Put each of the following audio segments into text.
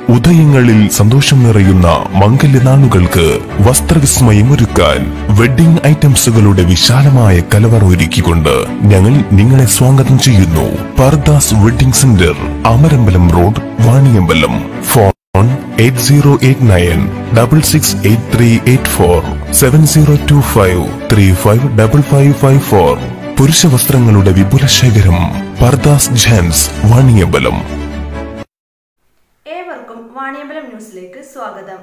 ഉദയങ്ങളിൽ സന്തോഷം നിറയുന്ന മംഗല്യനാളുകൾക്ക് വസ്ത്രവിസ്മയമൊരുക്കാൻ വെഡ്ഡിംഗ് ഐറ്റംസുകളുടെ വിശാലമായ കലവറ ഒരുക്കിക്കൊണ്ട് ഞങ്ങൾ നിങ്ങളെ സ്വാഗതം ചെയ്യുന്നു. Pardas wedding centre, Amarambalam road, Vaniyambalam. Phone 8089668384 7025355554. പുരുഷ വസ്ത്രങ്ങളുടെ വിപുല ശേഖരം. പർദാസ് ജെൻസ്, വാണിയമ്പലം. ഏവർക്കും വാണിയമ്പലം ന്യൂസിലേക്ക് സ്വാഗതം.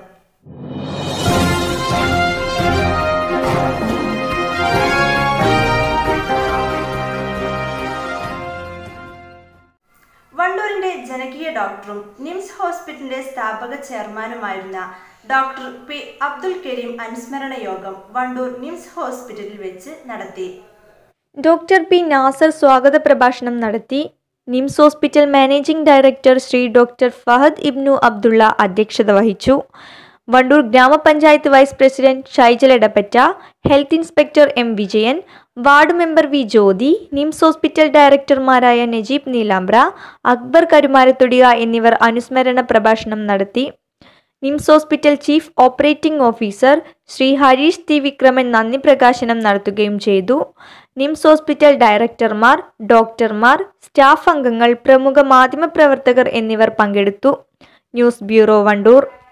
വണ്ടൂരിന്റെ ജനകീയ ഡോക്ടറും നിംസ് ഹോസ്പിറ്റലിന്റെ സ്ഥാപക ചെയർമാനുമായിരുന്ന ഡോക്ടർ പി അബ്ദുൽ കരീം അനുസ്മരണ യോഗം വണ്ടൂർ നിംസ് ഹോസ്പിറ്റലിൽ വെച്ച് നടത്തി. ഡോക്ടർ പി നാസർ സ്വാഗത പ്രഭാഷണം നടത്തി. NIMS hospital managing director Shri doctor Fahad Ibnu Abdulla അധ്യക്ഷത വഹിച്ചു. വണ്ടൂർ ഗ്രാമപഞ്ചായത്ത് vice president Shaijal Edappatta, health inspector M Vijayan, ward member V Jyothi, NIMS hospital ഡയറക്ടർമാരായ നജീബ് നീലാമ്പ്ര, അക്ബർ കരുമാരത്തൊടിക എന്നിവർ അനുസ്മരണ പ്രഭാഷണം നടത്തി. NIMS hospital chief operating officer Shri Harish T Vikraman നന്ദി പ്രകാശനം നടത്തുകയും ചെയ്തു. നിംസ് ഹോസ്പിറ്റൽ ഡയറക്ടർമാർ, ഡോക്ടർമാർ, സ്റ്റാഫ് അംഗങ്ങൾ, പ്രമുഖ മാധ്യമപ്രവർത്തകർ എന്നിവർ പങ്കെടുത്തു. News bureau, Wandoor.